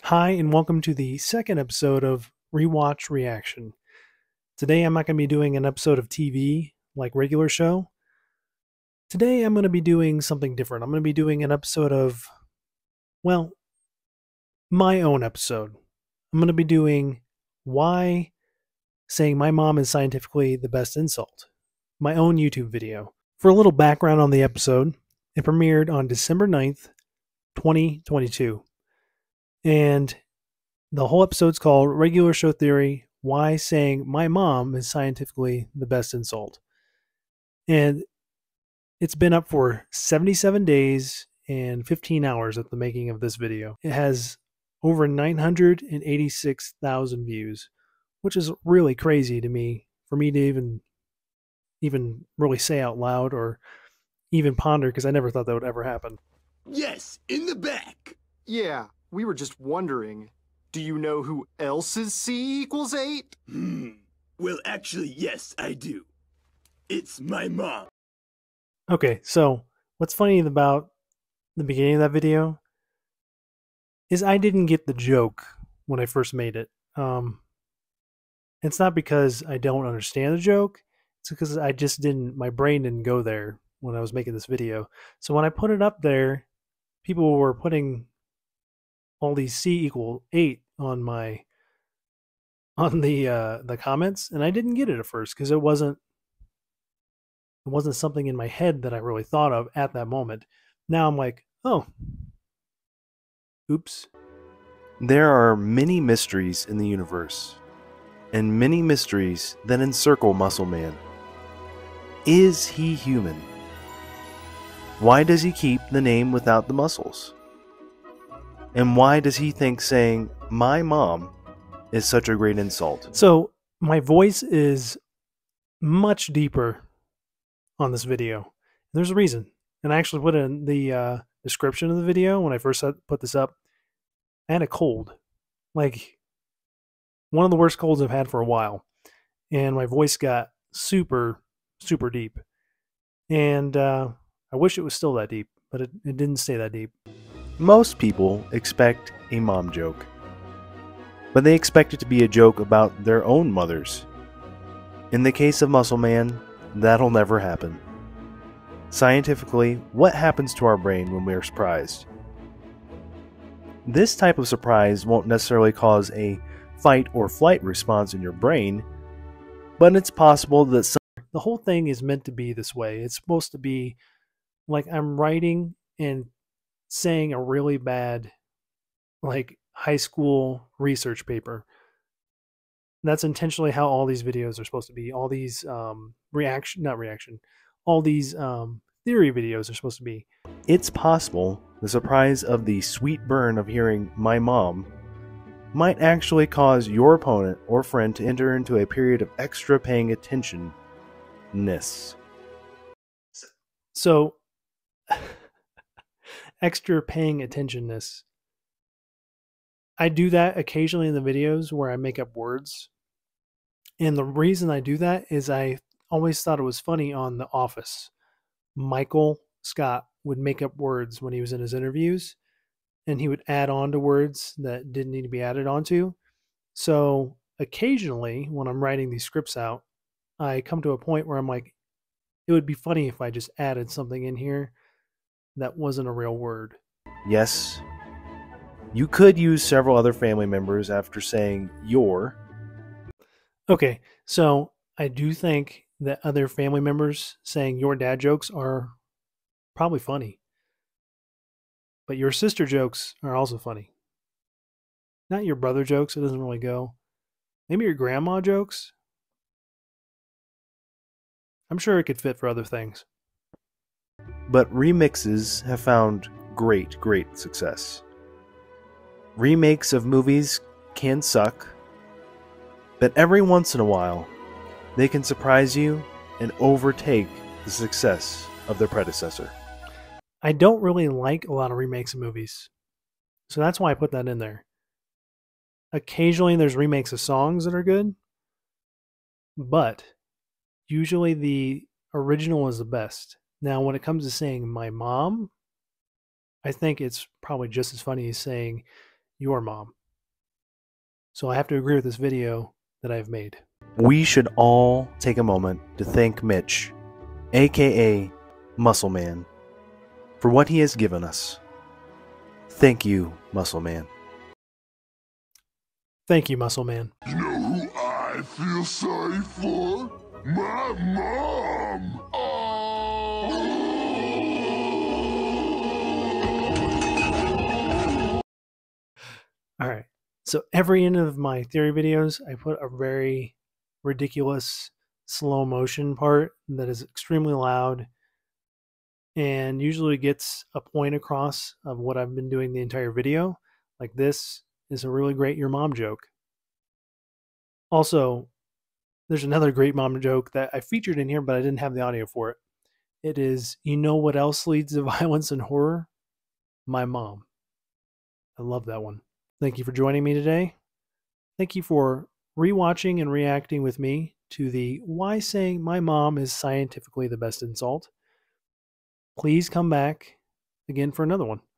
Hi, and welcome to the second episode of Rewatch Reaction. Today I'm not going to be doing an episode of TV like regular show. Today I'm going to be doing something different. I'm going to be doing an episode of, well, my own episode. I'm going to be doing why saying my mom is scientifically the best insult. My own YouTube video. For a little background on the episode, it premiered on December 9th, 2022. And the whole episode's called Regular Show Theory, Why Saying My Mom is Scientifically the Best Insult. And it's been up for 77 days and 15 hours at the making of this video. It has over 986,000 views, which is really crazy to me, for me to even really say out loud or even ponder, because I never thought that would ever happen. Yes, in the back. Yeah, we were just wondering. Do you know who else's C equals 8? Well, actually, yes, I do. It's my mom. Okay, so what's funny about the beginning of that video is I didn't get the joke when I first made it. It's not because I don't understand the joke. It's because my brain didn't go there when I was making this video. So when I put it up there, people were putting all these C equal 8 on the comments, and I didn't get it at first because it wasn't something in my head that I really thought of at that moment. Now I'm like, oh, oops. There are many mysteries in the universe, and many mysteries that encircle Muscle Man. Is he human? Why does he keep the name without the muscles? And why does he think saying, my mom, is such a great insult? So my voice is much deeper on this video. There's a reason. And I actually put it in the description of the video when I first put this up. I had a cold. Like, one of the worst colds I've had for a while. And my voice got super, super deep. And I wish it was still that deep, but it didn't stay that deep. Most people expect a mom joke, but they expect it to be a joke about their own mothers. In the case of Muscle Man, that'll never happen. Scientifically, what happens to our brain when we are surprised? This type of surprise won't necessarily cause a fight or flight response in your brain, but it's possible that the whole thing is meant to be this way. It's supposed to be like I'm writing and saying a really bad, like, high school research paper. That's intentionally how all these videos are supposed to be. All these all these theory videos are supposed to be. It's possible the surprise of the sweet burn of hearing my mom might actually cause your opponent or friend to enter into a period of extra paying attention-ness. So extra paying attentionness. I do that occasionally in the videos where I make up words. And the reason I do that is I always thought it was funny on The Office. Michael Scott would make up words when he was in his interviews, and he would add on to words that didn't need to be added onto. So occasionally when I'm writing these scripts out, I come to a point where I'm like, it would be funny if I just added something in here that wasn't a real word. Yes, you could use several other family members after saying your. Okay, so I do think that other family members saying your dad jokes are probably funny. But your sister jokes are also funny. Not your brother jokes, it doesn't really go. Maybe your grandma jokes. I'm sure it could fit for other things. But remixes have found great success. Remakes of movies can suck, but every once in a while, they can surprise you and overtake the success of their predecessor. I don't really like a lot of remakes of movies, so that's why I put that in there. Occasionally there's remakes of songs that are good, but usually the original is the best. Now, when it comes to saying my mom, I think it's probably just as funny as saying your mom. So I have to agree with this video that I've made. We should all take a moment to thank Mitch, aka Muscle Man, for what he has given us. Thank you, Muscle Man. Thank you, Muscle Man. You know who I feel sorry for? My mom! All right. So every end of my theory videos, I put a very ridiculous slow motion part that is extremely loud and usually gets a point across of what I've been doing the entire video. Like this is a really great your mom joke. Also, there's another great mom joke that I featured in here, but I didn't have the audio for it. It is, you know what else leads to violence and horror? My mom. I love that one. Thank you for joining me today. Thank you for rewatching and reacting with me to the why saying my mom is scientifically the best insult. Please come back again for another one.